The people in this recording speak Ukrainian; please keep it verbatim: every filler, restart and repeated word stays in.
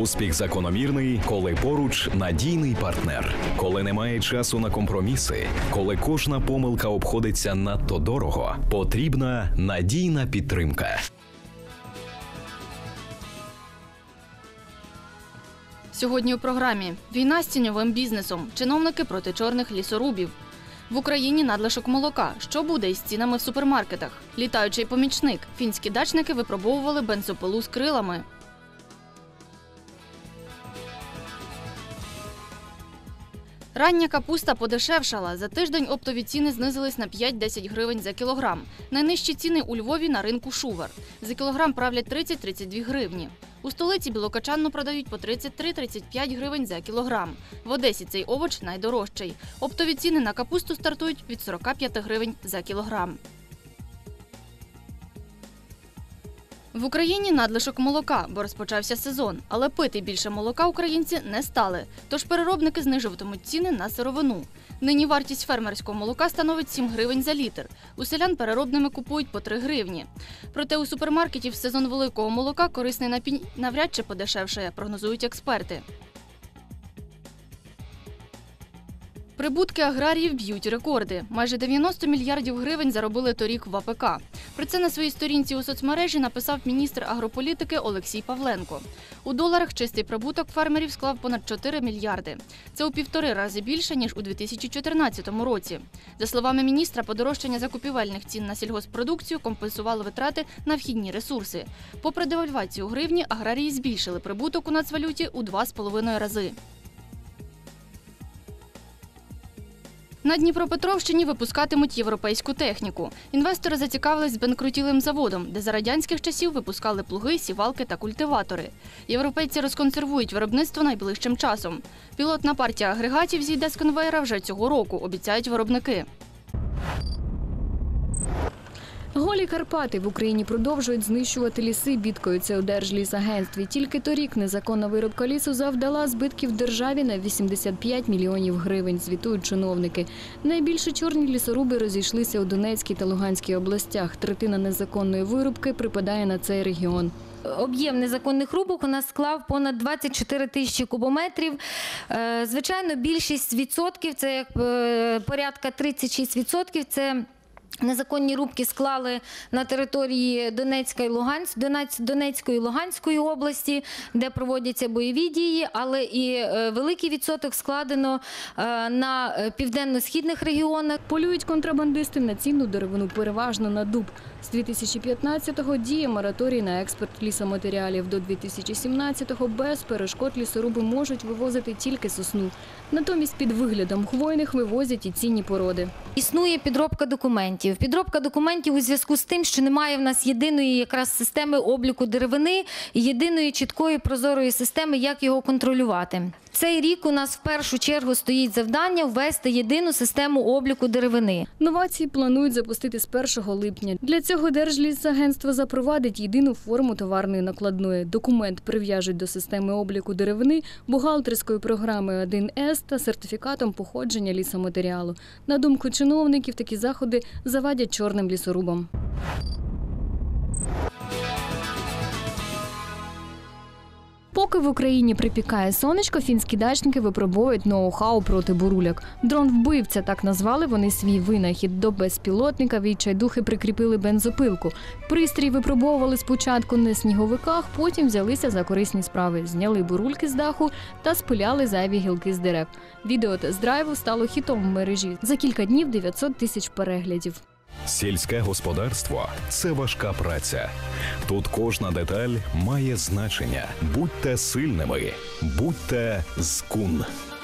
Успіх закономірний, коли поруч надійний партнер. Коли немає часу на компроміси, коли кожна помилка обходиться надто дорого, потрібна надійна підтримка. Сьогодні у програмі «Війна з тіньовим бізнесом. Чиновники проти чорних лісорубів». В Україні надлишок молока. Що буде із цінами в супермаркетах? Літаючий помічник. Фінські дачники випробовували бензопилу з крилами. Рання капуста подешевшала. За тиждень оптові ціни знизились на п'ять-десять гривень за кілограм. Найнижчі ціни у Львові на ринку Шувар. За кілограм правлять тридцять-тридцять дві гривні. У столиці білокачанну продають по тридцять три - тридцять п'ять гривень за кілограм. В Одесі цей овоч найдорожчий. Оптові ціни на капусту стартують від сорока п'яти гривень за кілограм. В Україні надлишок молока, бо розпочався сезон. Але пити більше молока українці не стали. Тож переробники знижуватимуть ціни на сировину. Нині вартість фермерського молока становить сім гривень за літр. У селян переробними купують по три гривні. Проте у супермаркетів в сезон великого молока корисний напій навряд чи подешевшає, прогнозують експерти. Прибутки аграріїв б'ють рекорди. Майже дев'яносто мільярдів гривень заробили торік в А Пе Ка. Про це на своїй сторінці у соцмережі написав міністр агрополітики Олексій Павленко. У доларах чистий прибуток фермерів склав понад чотири мільярди. Це у півтори рази більше, ніж у дві тисячі чотирнадцятому році. За словами міністра, подорожчання закупівельних цін на сільгосппродукцію компенсувало витрати на вхідні ресурси. Попри девальвацію гривні, аграрії збільшили прибуток у нацвалюті у два з половиною рази. На Дніпропетровщині випускатимуть європейську техніку. Інвестори зацікавились збанкрутілим заводом, де за радянських часів випускали плуги, сівалки та культиватори. Європейці розконсервують виробництво найближчим часом. Пілотна партія агрегатів зійде з конвеєра вже цього року, обіцяють виробники. Голі Карпати в Україні продовжують знищувати ліси, бідкаються у Держлісагентстві. Тільки торік незаконна вирубка лісу завдала збитків державі на вісімдесят п'ять мільйонів гривень, звітують чиновники. Найбільше чорні лісоруби розійшлися у Донецькій та Луганській областях. Третина незаконної вирубки припадає на цей регіон. Об'єм незаконних рубок у нас склав понад двадцять чотири тисячі кубометрів. Звичайно, більшість відсотків, це як порядка тридцять шість відсотків, це незаконні рубки склали на території Донецької, Луганськ, Донецької і Луганської області, де проводяться бойові дії, але і великий відсоток складено на південно-східних регіонах. Полюють контрабандисти на цінну деревину, переважно на дуб. З дві тисячі п'ятнадцятого діє мораторій на експорт лісоматеріалів. До дві тисячі сімнадцятого без перешкод лісоруби можуть вивозити тільки сосну. Натомість під виглядом хвойних вивозять і цінні породи. Існує підробка документів. Підробка документів у зв'язку з тим, що немає в нас єдиної якраз системи обліку деревини і єдиної чіткої прозорої системи, як його контролювати. Цей рік у нас в першу чергу стоїть завдання ввести єдину систему обліку деревини. Новації планують запустити з першого липня. Для цього Держлісагентство запровадить єдину форму товарної накладної. Документ прив'яжуть до системи обліку деревини, бухгалтерської програми один ес та сертифікатом походження лісоматеріалу. На думку чиновників, такі заходи завадять чорним лісорубам. Поки в Україні припікає сонечко, фінські дачники випробовують ноу-хау проти буруляк. Дрон-вбивця – так назвали вони свій винахід. До безпілотника відчайдухи прикріпили бензопилку. Пристрій випробовували спочатку на сніговиках, потім взялися за корисні справи. Зняли бурульки з даху та спиляли зайві гілки з дерев. Відео тест-драйву стало хітом в мережі. За кілька днів дев'ятсот тисяч переглядів. Сільське господарство – це важка праця. Тут кожна деталь має значення. Будьте сильними, будьте з КУН.